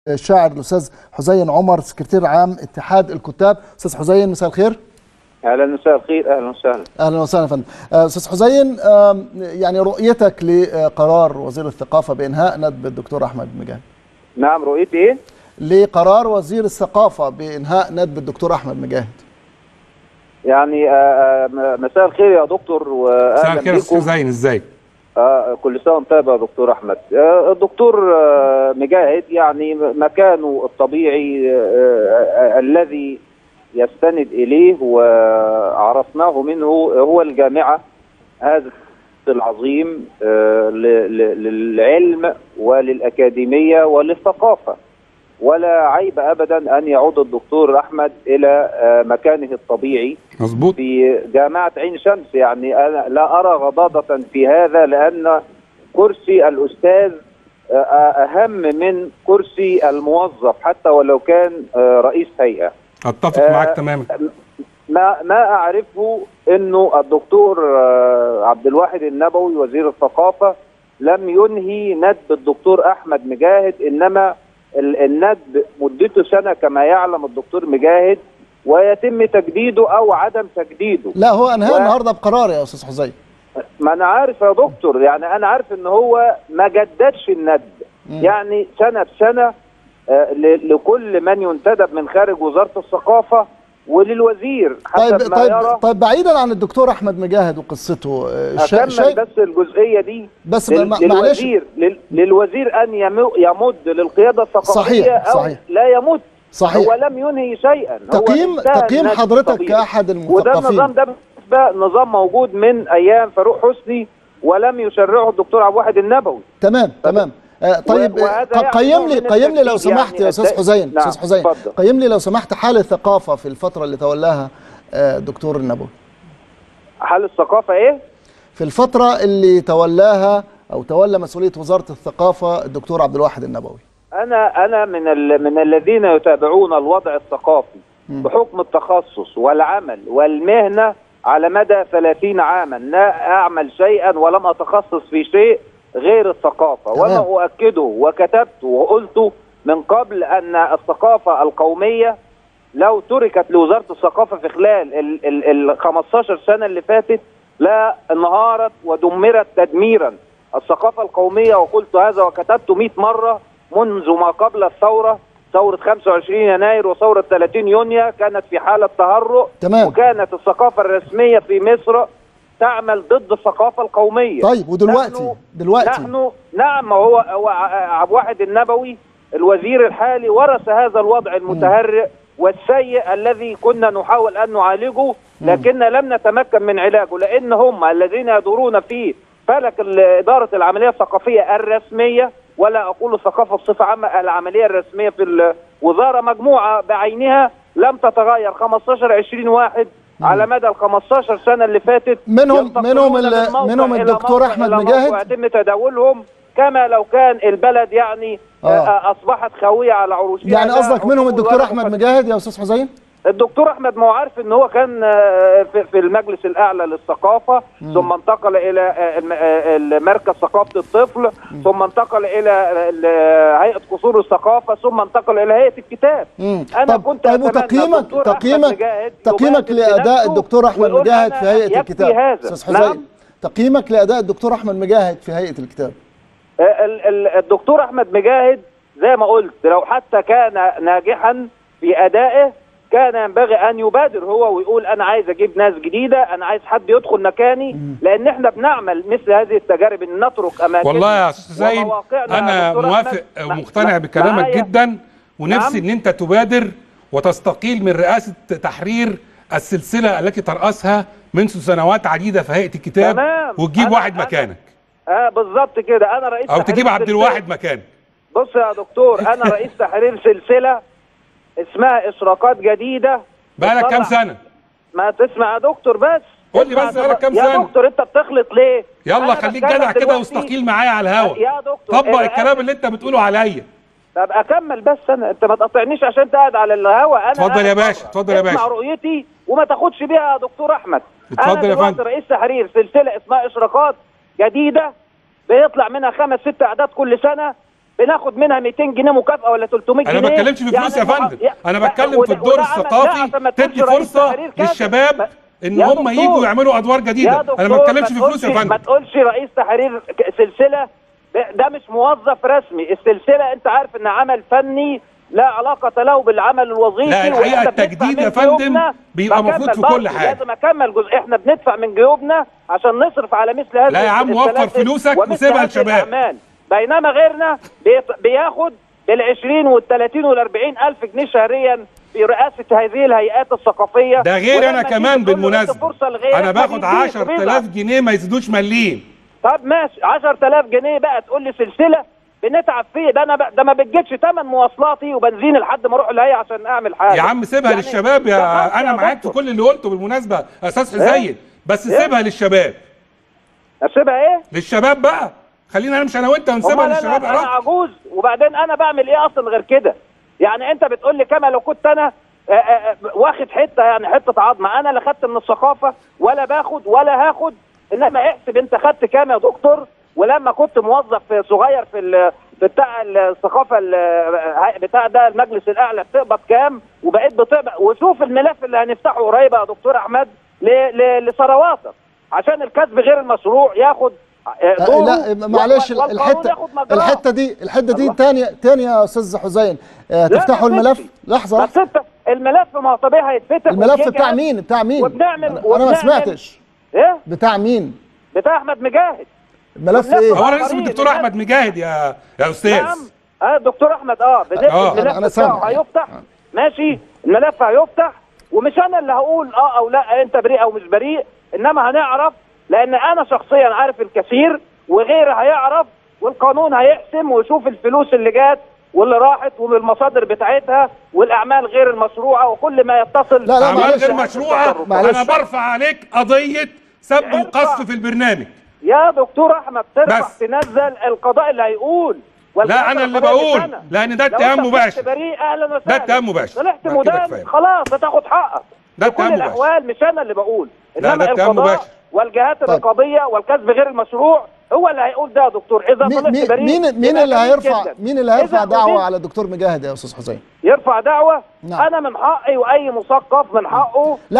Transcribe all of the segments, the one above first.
الشاعر الاستاذ حسين عمر سكرتير عام اتحاد الكتاب. استاذ حسين مساء الخير. اهلا مساء الخير. اهلا وسهلا. اهلا وسهلا يا فندم. استاذ حسين، يعني رؤيتك لقرار وزير الثقافه بانهاء ندب الدكتور احمد مجاهد. نعم، رؤيتي ايه؟ لقرار وزير الثقافه بانهاء ندب الدكتور احمد مجاهد. يعني مساء الخير يا دكتور واهلا مساء الخير يا استاذ حسين، ازيك؟ كل سنه وانت طيب يا دكتور احمد. الدكتور مجاهد يعني مكانه الطبيعي الذي يستند اليه وعرفناه منه هو الجامعه هذا العظيم للعلم وللاكاديميه وللثقافه، ولا عيب ابدا ان يعود الدكتور احمد الى مكانه الطبيعي. مظبوط. في جامعه عين شمس. يعني انا لا ارى غضاضه في هذا، لان كرسي الاستاذ اهم من كرسي الموظف حتى ولو كان رئيس هيئه. اتفق معاك تماما. ما اعرفه انه الدكتور عبد الواحد النبوي وزير الثقافه لم ينهي ندب الدكتور احمد مجاهد، انما الندب مدته سنه كما يعلم الدكتور مجاهد، ويتم تجديده او عدم تجديده. لا، هو انهاء النهارده بقرار يا استاذ حسين. ما انا عارف يا دكتور، يعني انا عارف ان هو ما جددش الندب. يعني سنه بسنه لكل من ينتدب من خارج وزاره الثقافة وللوزير حسب ما يرى. طيب بعيدا عن الدكتور احمد مجاهد وقصته، اكمل بس الجزئيه دي. بس للوزير ان يمد للقياده الثقافيه او صحيح. لا يمد. صحيح. هو لم ينهي شيئا. تقييم حضرتك كاحد المثقفين. وده النظام ده نظام موجود من ايام فاروق حسني ولم يشرعه الدكتور عبد الواحد النبوي. تمام. طيب قيم لي لو سمحت يا استاذ حسين. نعم. استاذ حسين، قيم لي لو سمحت حال الثقافه في الفتره اللي تولاها الدكتور النبوي. حال الثقافه ايه؟ في الفتره اللي تولاها او تولى مسؤوليه وزاره الثقافه الدكتور عبد الواحد النبوي. انا من الذين يتابعون الوضع الثقافي بحكم التخصص والعمل والمهنه على مدى 30 عاما. لا اعمل شيئا ولم اتخصص في شيء غير الثقافة. وما أؤكده وكتبته وقلته من قبل أن الثقافة القومية لو تركت لوزارة الثقافة في خلال ال 15 سنة اللي فاتت لا انهارت ودمرت تدميرا. الثقافة القومية، وقلت هذا وكتبته 100 مرة منذ ما قبل الثورة، ثورة 25 يناير وثورة 30 يونيو، كانت في حالة تهرؤ. وكانت الثقافة الرسمية في مصر تعمل ضد الثقافة القومية. طيب ودلوقتي نحن نعم، هو عبد الواحد النبوي الوزير الحالي ورث هذا الوضع المتهرئ والسيء الذي كنا نحاول أن نعالجه، لكن لم نتمكن من علاجه، لأن هم الذين يدورون في فلك إدارة العملية الثقافية الرسمية، ولا أقول الثقافة بصفة عامة، العملية الرسمية في الوزارة مجموعة بعينها لم تتغير. 15-20 واحد على مدى ال 15 سنة اللي فاتت، منهم الدكتور احمد مجاهد، ويتم تداولهم كما لو كان البلد يعني اصبحت خاويه على عروشها. يعني قصدك منهم الدكتور احمد مجاهد يا استاذ حسين؟ الدكتور احمد، ما هو عارف ان هو كان في المجلس الاعلى للثقافه، ثم انتقل الى مركز ثقافه الطفل، ثم انتقل الى هيئه قصور الثقافه، ثم انتقل الى هيئه الكتاب. انا كنت تقييمك لاداء الدكتور احمد مجاهد في هيئه الكتاب. استاذ حسين، تقييمك لاداء الدكتور احمد مجاهد في هيئه الكتاب. الدكتور احمد مجاهد زي ما قلت، لو حتى كان ناجحا في ادائه كان ينبغي ان يبادر هو ويقول انا عايز اجيب ناس جديده، انا عايز حد يدخل مكاني، لان احنا بنعمل مثل هذه التجارب ان نترك اماكن. والله يا استاذ زين انا موافق ومقتنع بكلامك جدا، ونفسي ان انت تبادر وتستقيل من رئاسه تحرير السلسله التي ترأسها منذ سنوات عديده في هيئه الكتاب، وتجيب واحد مكانك. بالظبط كده. انا رئيس او تجيب عبد الواحد مكانك. بص يا دكتور، انا رئيس تحرير سلسله اسمها اشراقات جديده. بقالك كام سنه؟ ما تسمع يا دكتور بس. قول لي بس بقالك كام سنه؟ يا دكتور انت بتخلط ليه؟ يلا خليك جدع كده واستقيل معايا على الهوا. يا دكتور طبق الكلام اللي انت بتقوله عليا. طب اكمل بس، انت ما تقاطعنيش عشان انت قاعد على الهوا. انا اتفضل يا باشا، اتفضل يا باشا. اسمع رؤيتي وما تاخدش بيها يا دكتور احمد. اتفضل يا فندم. انا رئيس تحرير سلسله اسمها اشراقات جديده، بيطلع منها 5-6 اعداد كل سنه. بناخد منها 200 جنيه مكافاه ولا 300 جنيه. انا ما بتكلمش في فلوس يا فندم، انا بتكلم في الدور الثقافي تدي فرصه للشباب ان هم يجوا يعملوا ادوار جديده. انا ما بتكلمش في فلوس يا فندم. ما تقولش رئيس تحرير سلسله، ده مش موظف رسمي. السلسله انت عارف ان عمل فني لا علاقه له بالعمل الوظيفي. لا الحقيقه التجديد يا فندم بيبقى مفروض في كل حاجه. لازم اكمل جزء، احنا بندفع من جيوبنا عشان نصرف على مثل هذا. لا يا عم وفر فلوسك وسيبها للشباب. بينما غيرنا بياخد بال20 وال30 وال40 الف جنيه شهريا في رئاسه هذه الهيئات الثقافيه. ده غير انا كمان بالمناسبه انا باخد 10000 جنيه ما يزيدوش مليم. طب ماشي 10000 جنيه بقى تقول لي سلسله بنتعب فيه؟ ده ما بتجيش ثمن مواصلاتي وبنزين لحد ما اروح الهيئه عشان اعمل حاجه. يا عم سيبها يعني للشباب انا معاك في كل اللي قلته بالمناسبه استاذ حسين، بس سيبها للشباب. اسيبها ايه؟ للشباب بقى، خلينا نمشي انا وانت ونسيبها للشباب. انا عجوز وبعدين انا بعمل ايه اصلا غير كده؟ يعني انت بتقول لي كما لو كنت انا واخد حته، يعني حته عظمه. انا لا خدت من الثقافه ولا باخد ولا هاخد، انما احسب انت خدت كام يا دكتور، ولما كنت موظف صغير في بتاع الثقافه بتاع ده المجلس الاعلى بتقبض كام، وبقيت بتقبض. وشوف الملف اللي هنفتحه قريب يا دكتور احمد لثرواتك عشان الكسب غير المشروع ياخد دوره. لا معلش الحته دي تاني يا استاذ حسين. تفتحوا الملف لحظه. بس انت الملف ما هو طبيعي هيتفتح. الملف بتاع مين؟ انا ما سمعتش. ايه بتاع مين؟ بتاع احمد مجاهد. الملف ايه؟ هو انا اسمي الدكتور احمد مجاهد يا استاذ. نعم دكتور احمد. الملف بتاعه هيفتح. ماشي الملف هيفتح، ومش انا اللي هقول او لا انت بريء او مش بريء، انما هنعرف، لان انا شخصيا عارف الكثير وغيري هيعرف، والقانون هيحسم ويشوف الفلوس اللي جات واللي راحت والمصادر بتاعتها والاعمال غير المشروعه وكل ما يتصل. لا اعمال غير مشروعه. انا برفع عليك قضيه سب وقذف في البرنامج يا دكتور احمد. ترفع تنزل القضاء اللي هيقول. لا انا اللي بقول، لان ده اتهام مباشر. ده اتهام مباشر. طلعت مدان خلاص هتاخد حقك. ده اتهام مباشر. في كل الاحوال مش انا اللي بقول، انما ده القضاء والجهات الرقابيه والكسب غير المشروع هو اللي هيقول ده يا دكتور. اذا طلعت بريء مين اللي هيرفع دعوه على الدكتور مجاهد يا استاذ حسين؟ يرفع دعوه؟ نعم. انا من حقي واي مثقف من حقه. لا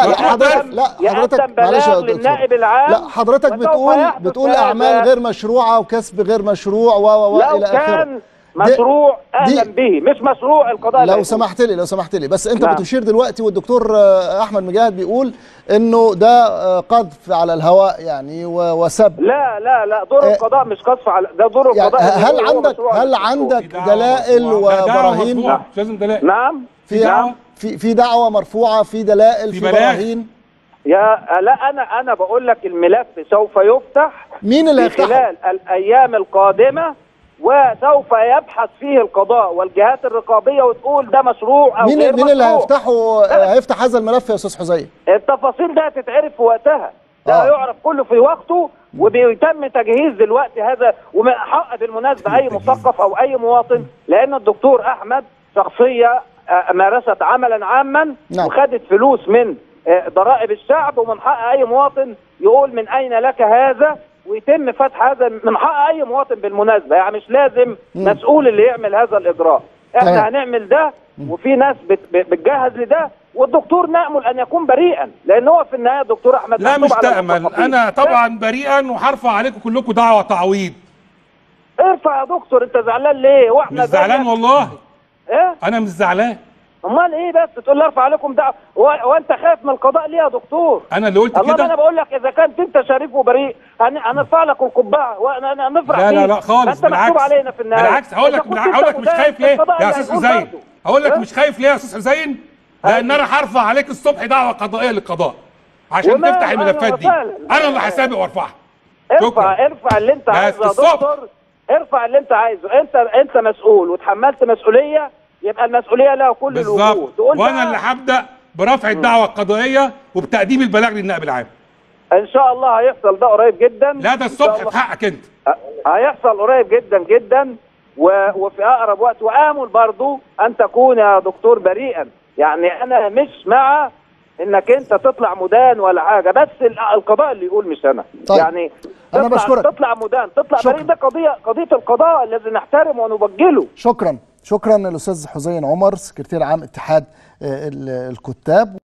حضرتك معلش يا للنائب العام. لا حضرتك بتقول اعمال غير مشروعه وكسب غير مشروع الى اخره. لو كان مشروع اهلا به، مش مشروع القضاء. لو سمحت لي بس انت بتشير دلوقتي والدكتور احمد مجاهد بيقول انه ده قذف على الهواء يعني وسب. لا دور القضاء مش قذف على ده، دور القضاء. هل عندك دلائل وبراهين؟ مش لازم دلائل. نعم في دعوه مرفوعه، في دلائل، في براهين. لا انا بقول لك الملف سوف يفتح. مين اللي هيفتحه؟ خلال الايام القادمه، وسوف يبحث فيه القضاء والجهات الرقابيه وتقول ده مشروع او غير مشروع. مين اللي هيفتح هذا الملف يا استاذ حسين؟ التفاصيل ده هتتعرف في وقتها. ده هيعرف كله في وقته، وبيتم تجهيز دلوقتي هذا. ومن حق بالمناسبه اي مثقف او اي مواطن، لان الدكتور احمد شخصيه مارست عملا عاما وخدت فلوس من ضرائب الشعب، ومن حق اي مواطن يقول من اين لك هذا ويتم فتح هذا. من حق اي مواطن بالمناسبه، يعني مش لازم مسؤول اللي يعمل هذا الاجراء. احنا هنعمل ده، وفي ناس بتجهز لده، والدكتور نأمل ان يكون بريئا، لان هو في النهايه الدكتور احمد. لا مش تأمل، انا طبعا بريئا وهرفع عليكم كلكم دعوه تعويض. ارفع يا دكتور، انت زعلان ليه؟ واحنا مش زعلان والله. ايه؟ انا مش زعلان. امال ايه بس تقول لي ارفع عليكم دعوه وانت خايف من القضاء ليه يا دكتور؟ انا اللي قلت كده. انا بقول لك اذا كنت انت شريف وبريء هنرفع لك القبعه وهنفرح فيه. لا خالص، بالعكس. علينا في النهايه. بالعكس هقول لك مش خايف ليه يا استاذ حسين؟ هقول لك مش خايف ليه يا استاذ حسين؟ لان انا هرفع عليك الصبح دعوه قضائيه للقضاء عشان تفتح الملفات دي. انا اللي هسابق وارفعها. ارفع اللي انت عايزه يا دكتور. ارفع اللي انت عايزه. انت مسؤول وتحملت مسؤوليه، يبقى المسؤوليه لها كل الوجود. وانا اللي هبدا برفع الدعوه القضائيه وبتقديم البلاغ للنائب العام. ان شاء الله هيحصل ده قريب جدا. لا ده الصبح في حقك انت. هيحصل قريب جدا جدا وفي اقرب وقت. وامل برضو ان تكون يا دكتور بريئا. يعني انا مش مع انك انت تطلع مدان ولا حاجه، بس القضاء اللي يقول مش انا. طيب. يعني انا بشكرك. تطلع مدان، تطلع بريء. ده قضيه القضاء الذي نحترمه ونبجله. شكرا الاستاذ حسين عمر، سكرتير عام اتحاد الكتاب.